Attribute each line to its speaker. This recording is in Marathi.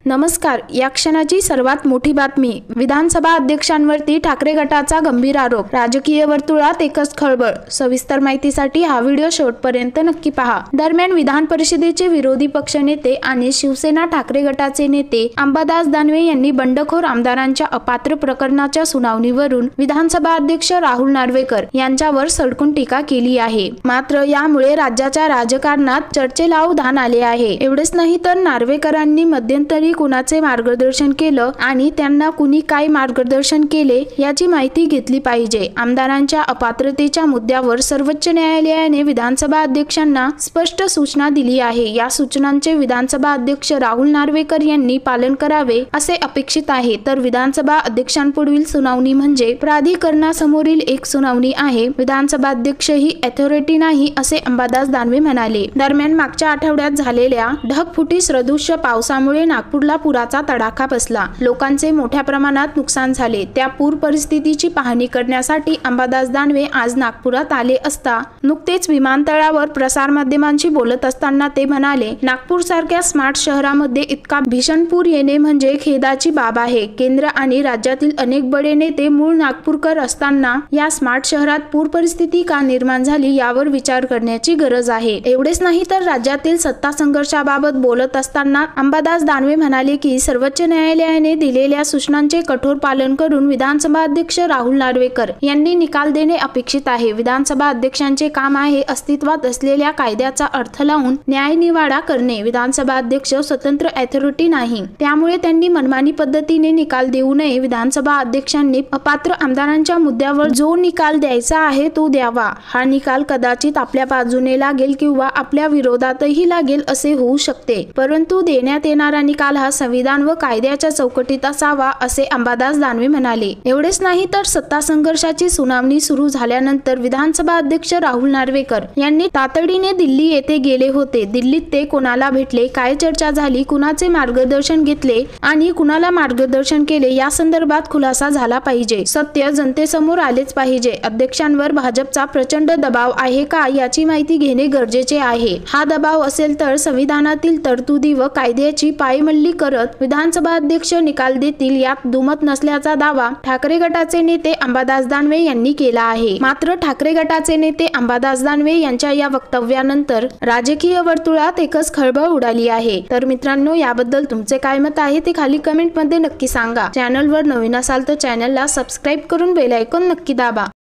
Speaker 1: नमस्कार. या क्षणाची सर्वात मोठी बातमी. विधानसभा अध्यक्षांवरती ठाकरे गटाचा गंभीर आरोप. राजकीय वर्तुळात एकच खळबळ. सविस्तर माहितीसाठी हा व्हिडिओ शेवटपर्यंत नक्की पहा. दरम्यान विधान परिषदेचे विरोधी पक्षनेते आणि शिवसेना ठाकरे गटाचे नेते अंबादास दानवे यांनी बंडखोर आमदारांच्या अपात्र प्रकरणाच्या सुनावणीवरून विधानसभा अध्यक्ष राहुल नार्वेकर यांच्यावर सडकून टीका केली आहे. मात्र यामुळे राज्याच्या राजकारणात चर्चेला उधाण आले आहे. एवढेच नाही तर नार्वेकरांनी मध्यंतरी कुणाचे मार्गदर्शन केलं आणि त्यांना कुणी काय मार्गदर्शन केले याची माहिती घेतली पाहिजे. आमदारांच्या अपात्रतेच्या मुद्द्यावर सर्वोच्च न्यायालयाने विधानसभा अध्यक्षांना स्पष्ट सूचना दिली आहे. या सूचनांचे विधानसभा अध्यक्ष राहुल नार्वेकर यांनी पालन करावे असे अपेक्षित आहे. तर विधानसभा अध्यक्षांपुढील सुनावणी म्हणजे प्राधिकरणासमोरील एक सुनावणी आहे. विधानसभा अध्यक्ष ही अथॉरिटी नाही असे अंबादास दानवे म्हणाले. दरम्यान मागच्या आठवड्यात झालेल्या ढगफुटी सदृश्य पावसामुळे नागपूरला पुराचा तडाखा बसला. लोकांचे मोठ्या प्रमाणात नुकसान झाले. त्या पूर परिस्थितीची पाहणी करण्यासाठी अंबादास दानवे आज नागपुरात आले असता नुकतेच विमानतळावर प्रसारमाध्यमांशी बोलत असताना ते म्हणाले, नागपूर सारख्या स्मार्ट शहरामध्ये इतका भीषण पूर येणे म्हणजे खेदाची बाब आहे. केंद्र आणि राज्यातील अनेक बडे नेते मूळ नागपूरकर असताना या स्मार्ट शहरात पूर परिस्थिती का निर्माण झाली यावर विचार करण्याची गरज आहे. एवढेच नाही तर राज्यातील सत्ता संघर्षाबाबत बोलत असताना अंबादास दानवे म्हणाले की सर्वोच्च न्यायालयाने दिलेल्या सूचनांचे कठोर पालन करून विधानसभा अध्यक्ष राहुल नार्वेकर यांनी निकाल देणे अपेक्षित आहे. विधानसभा अध्यक्षांचे काम आहे अस्तित्वात असलेल्या कायद्याचा अर्थ लावून न्यायनिवाडा करणे. विधानसभा अध्यक्ष स्वतंत्र अथॉरिटी नाही, त्यामुळे त्यांनी मनमानी पद्धतीने निकाल देऊ नये. विधानसभा अध्यक्षांनी अपात्र आमदारांच्या मुद्द्यावर जो निकाल द्यायचा आहे तो द्यावा. हा निकाल कदाचित आपल्या बाजूने लागेल किंवा आपल्या विरोधातही लागेल असे होऊ शकते, परंतु देण्यात येणारा निकाल हा संविधान व कायद्याच्या चौकटीत असावा असे अंबादास दानवे म्हणाले. एवढेच नाही तर सत्ता संघर्षाची सुनावणी सुरू झाल्यानंतर विधानसभा अध्यक्ष राहुल नार्वेकर यांनी तातडीने दिल्ली येथे गेले होते. दिल्लीत ते कोणाला भेटले, काय चर्चा झाली, कुणाचे मार्गदर्शन घेतले आणि कुणाला मार्गदर्शन केले या संदर्भात खुलासा झाला पाहिजे. सत्य जनतेसमोर आलेच पाहिजे. अध्यक्षांवर भाजपचा प्रचंड दबाव आहे का याची माहिती घेणे गरजेचे आहे. हा दबाव असेल तर संविधानातील तरतुदी व कायद्याची पायमल्ली करत विधानसभा अध्यक्ष निकाल देतील यात दुमत नसल्याचा दावा ठाकरे गटाचे नेते अंबादास दानवे यांनी केला आहे. मात्र ठाकरे गटाचे नेते अंबादास दानवे यांच्या या वक्तव्यानंतर राजकीय वर्तुळात एकच खळबळ उडाली आहे. तर मित्रांनो, याबद्दल तुमचे काय मत आहे ते खाली कमेंट मध्ये नक्की सांगा. चॅनलवर नवीन असाल तर चॅनलला सबस्क्राईब करून बेल आयकॉन नक्की दाबा.